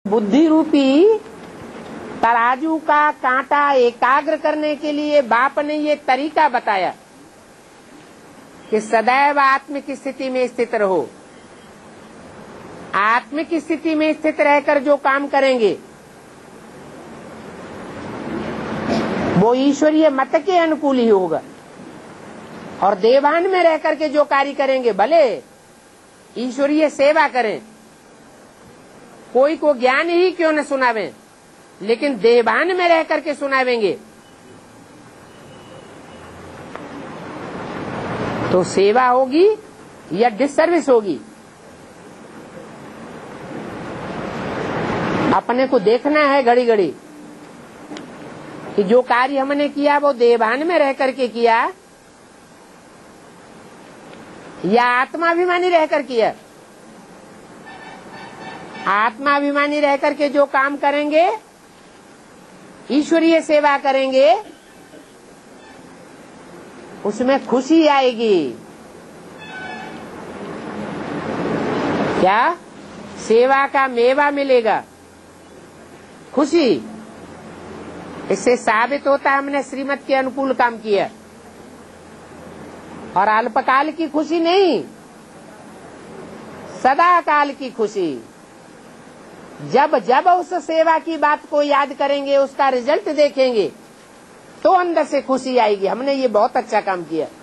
बुद्धि रूपी तराजू का कांटा एकाग्र करने के लिए बाप ने ये तरीका बताया कि सदैव आत्मिक स्थिति में स्थित रहो। आत्मिक स्थिति में स्थित रहकर जो काम करेंगे वो ईश्वरीय मत के अनुकूल ही होगा, और देवान में रहकर के जो कार्य करेंगे भले ईश्वरीय सेवा करें, कोई को ज्ञान ही क्यों न सुनावें, लेकिन देवान में रह करके सुनावेंगे तो सेवा होगी या डिससर्विस होगी। अपने को देखना है घड़ी घड़ी कि जो कार्य हमने किया वो देवान में रह करके किया या आत्माभिमानी रहकर किया। आत्माभिमानी रह करके जो काम करेंगे, ईश्वरीय सेवा करेंगे, उसमें खुशी आएगी। क्या? सेवा का मेवा मिलेगा, खुशी। इससे साबित होता है हमने श्रीमत के अनुकूल काम किया, और अल्पकाल की खुशी नहीं, सदा काल की खुशी। जब जब उस सेवा की बात को याद करेंगे, उसका रिजल्ट देखेंगे, तो अंदर से खुशी आएगी, हमने ये बहुत अच्छा काम किया।